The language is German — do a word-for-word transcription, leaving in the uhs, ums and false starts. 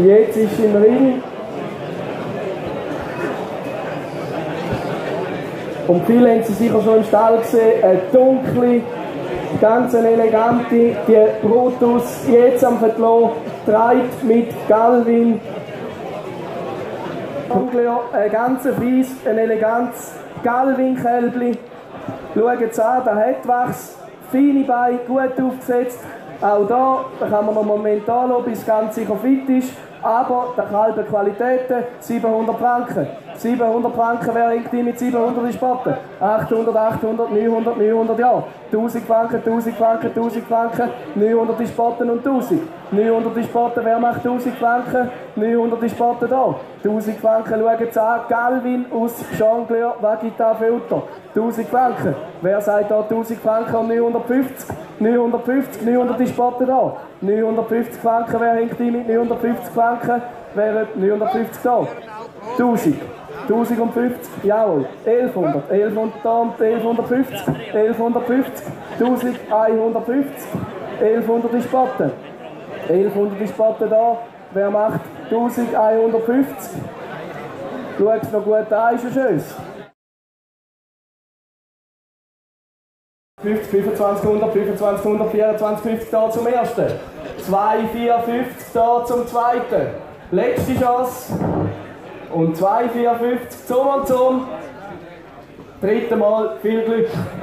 Jetzt ist im Ring. Und viele haben sie sicher schon im Stall gesehen. Eine dunkle, ganz elegante, die Brutus jetzt am Verklo treibt mit Galvin. Ein ganz fies, ein elegantes Galvin-Kälbli. Schauen Sie an, der hat Wachs, feine Beine, gut aufgesetzt. Auch da, da kann man noch momentan schauen, bis es ganz sicher fit ist. Aber der Kalb Qualitäten, siebenhundert Franken. siebenhundert Franken, wer hängt die mit siebenhundert in Spaten? achthundert, achthundert, neunhundert, neunhundert, ja. tausend Franken, tausend Franken, tausend Franken, neunhundert in Spaten und tausend. neunhundert in Spaten, wer macht tausend Franken? neunhundert in Spaten da. tausend Franken, schauen Sie an, Galvin aus Jongleur Vagita Filter. tausend Franken, wer sagt da tausend Franken und neunhundertfünfzig? neunhundertfünfzig, neunhundert in Spaten da. neunhundertfünfzig Franken, wer hängt die mit neunhundertfünfzig Franken? Wer neunhundertfünfzig da? tausend. tausendfünfzig, jawohl. elfhundert. elfhundert da und elfhundertfünfzig. elfhundertfünfzig. elfhundertfünfzig. elfhundert in Spaten. elfhundert in Spaten da. Wer macht elfhundertfünfzig? Schaut es noch gut an, ist ja schön. fünfzig, fünfundzwanzig, hundert, fünfundzwanzig, hundert, vierundzwanzig, fünfzig da zum ersten. zwei, vier, fünfzig da zum zweiten. Letzte Chance. Und zwei, vier, fünfzig zum und zum. Dritte Mal viel Glück.